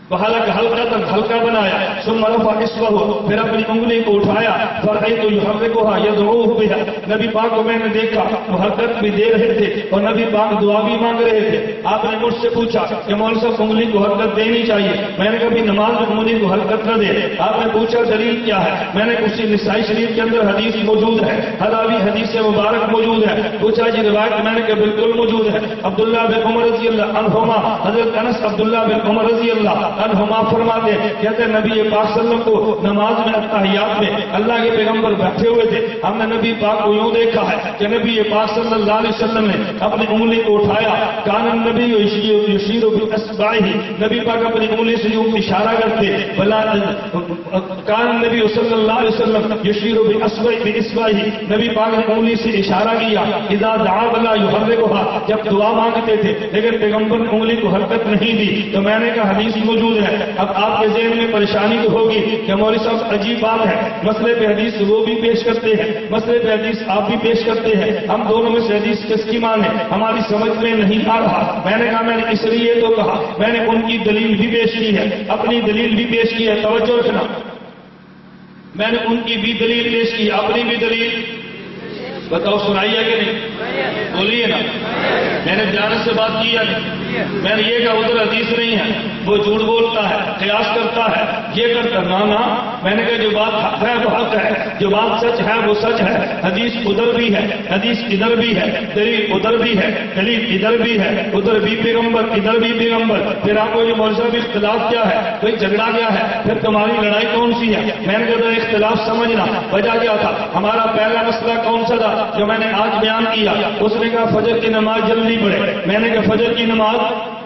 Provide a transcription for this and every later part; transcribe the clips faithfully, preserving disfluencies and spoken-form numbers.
حلق ہلکا تک ہلکا بنایا، ثم رفع اصبعه، پھر اپنی انگلی کو اٹھایا، فرأيت يحركها يدعوه بها، نبی پاک کو میں نے دیکھا وہ حرکت بھی دے رہے تھے اور نبی پاک دعا بھی مانگ رہے تھے۔ آپ نے مجھ سے پوچھا کہ مولوی صاحب انگلی کو حرکت دینی چاہیے، میں نے کبھی نماز میں انگلی کو حرکت نہ دے۔ آپ نے پوچھا دلیل کیا ہے، میں نے اسی نسائی شریف کے اندر حدیث موجود ہے، حراوی حدیث مبارک موجود ہے۔ پوچھا جی روایت، میں نے کہا بالکل موجود ہے۔ عبداللہ بن عمر رضی اللہ عنہما، حضرت انس عبداللہ بن عمر رضی اللہ عنہما فرماتے ہیں، کہتے ہیں نبی پاک صلی اللہ علیہ وسلم کو نماز میں التحیات میں اللہ کے پیغمبر بیٹھے ہوئے تھے، ہم نے نبی پاک کو یوں دیکھا ہے کہ نبی پاک صلی اللہ علیہ وسلم نے اپنی انگلی کو اٹھایا، کان النبی یشیر باصبعہ، نبی پاک اپنی انگلی سے یوں اشارہ کرتے، بلا کان النبی صلی اللہ علیہ وسلم یشیر باصبعہ، نبی پاک نے انگلی سے اشارہ کیا، اذا دعا بلا یحرکها، جب دعا مانگتے تھے لیکن پیغمبر نے انگلی کو حرکت نہیں دی۔ تو میں نے کہا حدیث موجود ہے۔ اب آپ کے ذہن میں پریشانی تو ہوگی کہ مولوی صاحب عجیب بات ہے، مسئلے پہ حدیث وہ بھی پیش کرتے ہیں، مسئلے پہ حدیث آپ بھی پیش کرتے ہیں، ہم دونوں میں سے حدیث کس کی مانے ہماری سمجھ میں نہیں آ رہا۔ میں نے کہا میں نے اس لیے تو کہا، میں نے ان کی دلیل بھی پیش کی ہے، اپنی دلیل بھی پیش کی ہے، توجہ رکھنا، میں نے ان کی بھی دلیل پیش کی، اپنی بھی دلیل، بتاؤ سنائیے کہ نہیں؟ بولیے نا، میں نے جانت سے بات کی ہے، میں نے یہ کہا ادھر حدیث نہیں ہے، وہ جھوٹ بولتا ہے، قیاس کرتا ہے، یہ کرتا نہ نہ، میں نے کہا جو بات حق ہے وہ حق ہے، جو بات سچ ہے وہ سچ ہے، حدیث ادھر بھی ہے، حدیث ادھر بھی ہے، دلیل ادھر بھی ہے، دلیل ادھر بھی ہے، ادھر بھی پیغمبر ادھر بھی پیغمبر۔ پھر آپ کو یہ مولوی صاحب اختلاف کیا ہے، کوئی جھگڑا کیا ہے، پھر تمہاری لڑائی کون سی ہے؟ میں نے کہا اختلاف سمجھنا، وجہ کیا تھا؟ ہمارا پہلا مسئلہ کون سا تھا جو میں نے آج بیان کیا؟ اس نے کہا فجر کی نماز جلدی پڑھے، میں نے کہا فجر کی نماز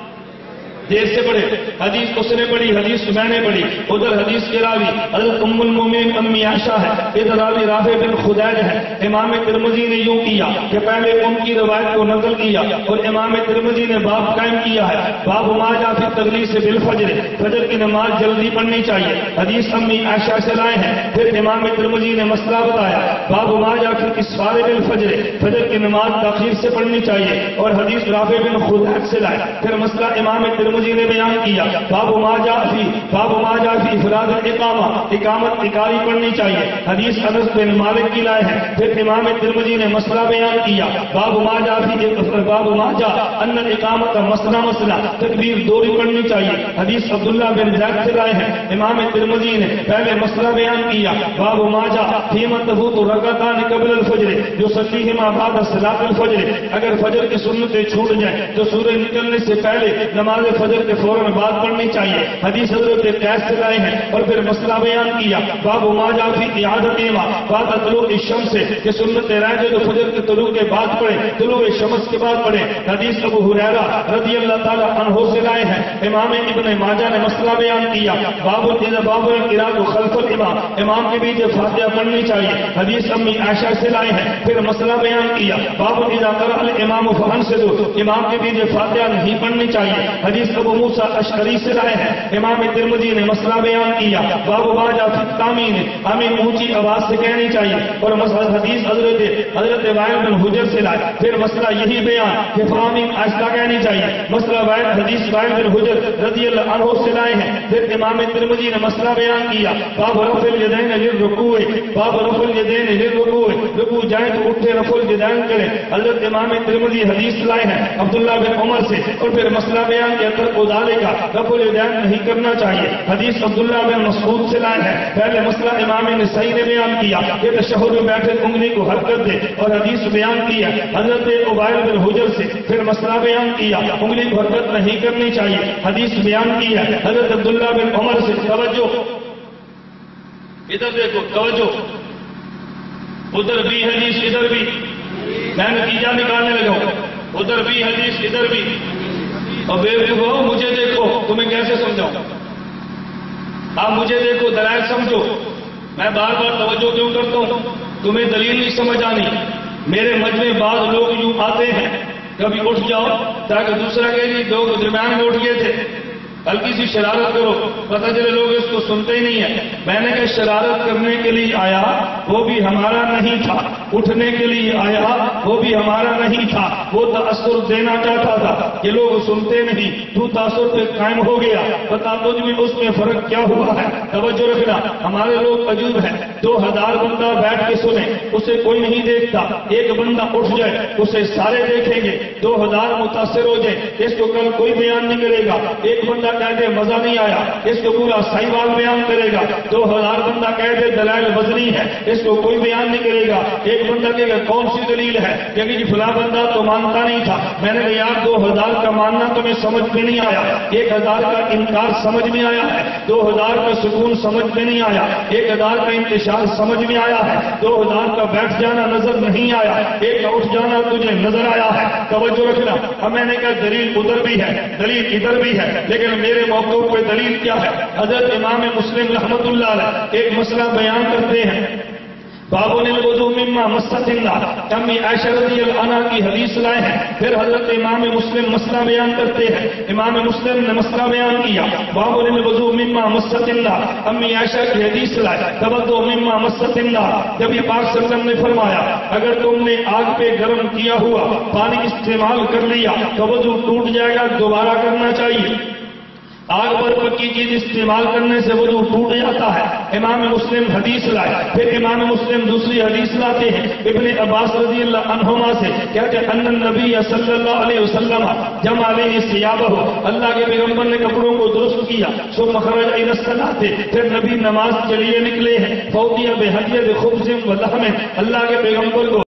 دیر سے پڑھے، حدیث اس نے پڑھی، حدیث میں نے پڑھی، ادھر حدیث کے راوی حضرت ام المومنین امی عائشہ ہے، ادھر راوی رافع بن خدیج ہے۔ امام ترمذی نے یوں کیا کہ پہلے ان کی روایت کو نقل کیا اور امام ترمذی نے باب قائم کیا ہے، باب ما جاء فی التغلیظ بالفجر، فجر کی نماز جلدی پڑھنی چاہیے، حدیث امی عائشہ سے لائے ہیں۔ پھر امام ترمذی نے مسئلہ بتایا، باب ما جاء فی الاسفار بالفجر، فجر کی نماز تاخیر سے پڑھنی چاہیے، اور حدیث رافع بن خدیج سے لائے۔ پھر مسئلہ امام ترمذی جی نے بیان کیا، باب ما جاء فی باب ما جاء فی افراد الاقامہ، اقامت اکاری پڑھنی چاہیے، حدیث انس بن مالک کی لائے ہیں۔ پھر امام ترمذی نے مسئلہ بیان کیا، باب ما جاء فی باب ما جاء ان الاقامت مسئلہ مسئلہ تکبیر دوری پڑھنی چاہیے، حدیث عبداللہ بن زید سے لائے ہیں۔ امام ترمذی نے پہلے مسئلہ بیان کیا، باب ما جاء فیما تفوت رکعتان قبل الفجر یصلیہما بعد صلاۃ الفجر، اگر فجر کی سنتیں چھوٹ جائیں تو سورج نکلنے سے پہلے نماز فجر کے فوراً بعد پڑھنی چاہیے، حدیث حضرت قیس سے لائے ہیں۔ اور پھر مسئلہ بیان کیا، باب ما جاء فی اعادتہما بعد طلوع الشمس، کہ سنت رہ جائے تو فجر کے طلوع کے بعد پڑھے، طلوع شمس کے بعد پڑھے، حدیث ابو ہریرہ رضی اللہ تعالی عنہ سے لائے ہیں۔ امام ابن ماجہ نے مسئلہ بیان کیا، باب باب القراءۃ خلف الامام، امام کے پیچھے فاتحہ پڑھنی چاہیے، حدیث امی عائشہ سے لائے ہیں۔ پھر مسئلہ بیان کیا، باب اذا قرأ الامام فانصتوا، امام کے پیچھے فاتحہ نہیں پڑھنی چاہیے، حدیث ابو موسیٰ اشعری سے لائے ہیں۔ امام ترمذی نے مسئلہ بیان کیا، باب ما جاء فی التامین، آمین اونچی آواز سے کہنی چاہیے، اور مسئلہ حدیث حضرت حضرت وائل بن حجر سے لائے۔ پھر مسئلہ یہی بیان کہ آمین آہستہ کہنی چاہیے، مسئلہ وائل حدیث وائل بن حجر رضی اللہ عنہ سے لائے ہیں۔ پھر امام ترمذی نے مسئلہ بیان کیا، باب رفع الیدین للرکوع، باب رفع الیدین للرکوع، رکوع جائیں تو اٹھے رفع الیدین کریں، حضرت امام ترمذی حدیث لائے ہیں عبداللہ بن عمر سے۔ اور پھر مسئلہ بیان کیا ترک ادالے کا رفع الیدین نہیں کرنا چاہیے، حدیث عبداللہ بن مسعود سے لائے ہیں۔ پہلے مسئلہ امام نسائی نے بیان کیا کہ تشہد میں بیٹھے انگلی کو حرکت دے، اور حدیث بیان کیا حضرت عبیل بن حجر سے۔ پھر مسئلہ بیان کیا انگلی کو حرکت نہیں کرنی چاہیے، حدیث بیان کیا حضرت عبداللہ بن عمر سے۔ توجہ ادھر دیکھو، توجہ ادھر بھی حدیث ادھر بھی، میں نتیجہ نکالنے لگا ہوں، ادھر بھی حدیث ادھر بھی، اور بے وقوف مجھے دیکھو، تمہیں کیسے سمجھاؤں؟ آپ مجھے دیکھو، دلائل سمجھو، میں بار بار توجہ کیوں کرتا ہوں؟ تمہیں دلیل نہیں سمجھ آنی، میرے مجمع بعض لوگ یوں آتے ہیں، کبھی اٹھ جاؤ تاکہ دوسرا کہے جی دو درمیان میں اٹھ گئے تھے، ہلکی سی شرارت کرو، پتہ چلے لوگ اس کو سنتے ہی نہیں ہیں۔ میں نے کہا شرارت کرنے کے لیے آیا وہ بھی ہمارا نہیں تھا، اٹھنے کے لیے آیا وہ بھی ہمارا نہیں تھا، وہ تاثر دینا چاہتا تھا کہ لوگ سنتے نہیں، تو تاثر پہ قائم ہو گیا، بتا تجھ میں اس میں فرق کیا ہوا ہے؟ توجہ رکھنا، ہمارے لوگ عجوب ہیں، دو ہزار بندہ بیٹھ کے سنے اسے کوئی نہیں دیکھتا، ایک بندہ اٹھ جائے اسے سارے دیکھیں گے، دو ہزار متاثر ہو جائے، اس کو کل کوئی بیان نہیں کرے گا، ایک بندہ کہہ دے مزہ نہیں آیا، اس کو پورا سائیوال بیان کرے گا، دو ہزار بندہ کہہ دے دلائل وزنی ہے، اس کو کوئی بیان نہیں کرے گا، ایک بندہ کہے گا کون سی دلیل ہے، کہ جی فلاں بندہ تو مانتا نہیں تھا، میں نے کہا یار دو ہزار کا ماننا تمہیں سمجھ میں نہیں آیا، ایک ہزار کا انکار سمجھ میں آیا ہے، دو ہزار کا سکون سمجھ میں نہیں آیا، ایک ہزار کا انتشار سمجھ میں آیا ہے، دو ہزار کا بیٹھ جانا نظر نہیں آیا، ایک کا اٹھ جانا تجھے نظر آیا ہے۔ توجہ رکھنا، اب میں نے کہا دلیل ادھر بھی ہے، دلیل ادھر بھی ہے، لیکن میرے موقع پہ دلیل کیا ہے؟ حضرت امام مسلم رحمۃ اللہ علیہ ایک مسئلہ بیان کرتے ہیں، باب الوضوء مما مست النار، امی عائشہ رضی اللہ عنہا کی حدیث لائے ہیں، پھر حضرت امام مسلم مسئلہ بیان کرتے ہیں، امام مسلم نے مسئلہ بیان کیا، باب الوضوء مما مست النار، امی عائشہ کی حدیث لائے، توضؤ مما مست النار، جب یہ پاک صلی اللہ علیہ وسلم نے فرمایا اگر تم نے آگ پہ گرم کیا ہوا پانی استعمال کر لیا تو وضو ٹوٹ جائے گا، دوبارہ کرنا چاہیے۔ آگ پر پکی چیز استعمال کرنے سے وضو ٹوٹ جاتا ہے، امام مسلم حدیث لائے، پھر امام مسلم دوسری حدیث لاتے ہیں ابن عباس رضی اللہ عنہما سے، کہتے ہیں ان النبی صلی اللہ علیہ وسلم جمع علیہ ثیابہ، اللہ کے پیغمبر نے کپڑوں کو درست کیا، ثم خرج الی الصلاۃ، پھر نبی نماز کے لیے نکلے ہیں، فوتیہ بہدیۃ خبز و لحم، اللہ کے پیغمبر کو